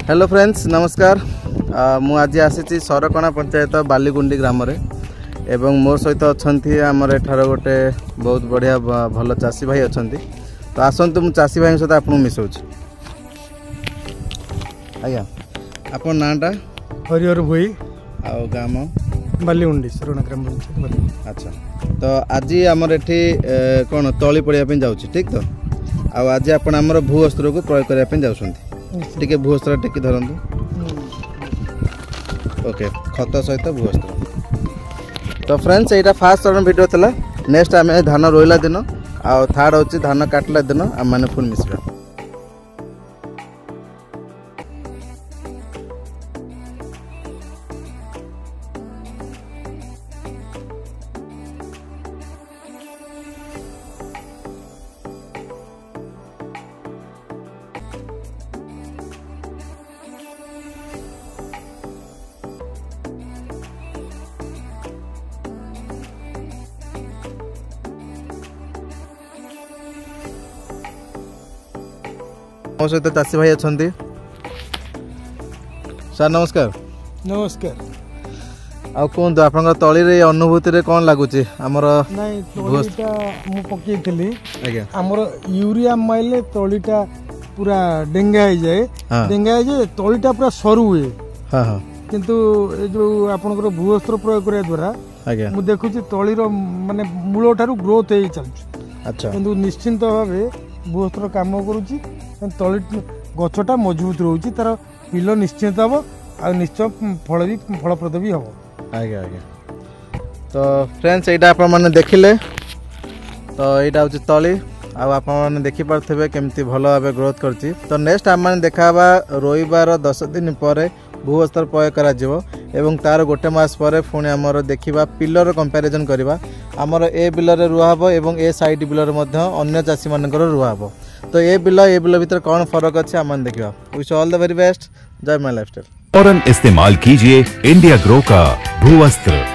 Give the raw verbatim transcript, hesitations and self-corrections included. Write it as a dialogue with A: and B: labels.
A: Hello friends नमस्कार। मु आज आसी सरकणा पंचायत बालीगुंडी ग्राम रे एवं मोर सहित अच्छी आमर एठार गोटे बहुत बढ़िया भल चाषी भाई अच्छा। तो आसतु मु चाषी भाई सहित आपको मिसाऊँ। आज्ञा आप नाटा
B: हरिहर भोई
A: आउ गाम
B: बालीगुंडी सरकणा ग्राम पंचायत।
A: अच्छा तो आज आमर एठी कौन तली पड़िया जाऊँ ठीक तो आज आप आमर भू अस्त्र को प्रयोग करने जाऊँ टिके भू अस्त्र टेकी धरतु। ओके खत सहित भू अस्त्र। तो फ्रेंड्स यहाँ फास्ट चरण वीडियो था। नेक्स्ट आम धान रोईला दिन आ थर्ड हूँ धान काटला दिन आम मैंने पुणी मिसवा। मो सहित चाषी भाई अच्छा सर नमस्कार।
B: नमस्कार
A: आ कहतु आप तली रे अनुभूति रे कौन लगुच आमर
B: नहीं तलीटा मु पकईली आमर यूरिया माइले तलीटा पूरा डेंगा हो जाए डेंगा हो जाए तलीटा पूरा सरू हुए।
A: हाँ हाँ
B: किंतु ए जो आपनकर भू अस्त्र प्रयोग करने द्वारा मु देखुची तली रो माने मूल ठारू ग्रोथ हो चलछि। अच्छा किंतु निश्चिंत भावे भू अस्त्र काम करूची तली गछटा मजबूत रोची तार पिल निश्चित हम आ निश्चय फल भी फलप्रद भी हम।
A: आज्ञा आज्ञा तो फ्रेंड्स यहाँ आप मैंने देखिले तो यहाँ हूँ तली आप देखिपे केमती भल भाव ग्रोथ करची। तो नेक्स्ट आम मैंने देखा रोईबार दस दिन पर भू अस्त्र प्रयोग करा तार गोटे मास पर पुणी आमर देखा पिलर कंपैरिजन करवा आमर ए बिलर रुआ एवं ए साइड बिलर अन्य चाषी मानकर रुआ। तो ये बिल ये बिल भीतर कौन फरक अच्छे आम देखा। Wish all the very best. जय माय लाइफस्टाइल।
C: फौरन इस्तेमाल कीजिए इंडिया ग्रो का भू अस्त्र।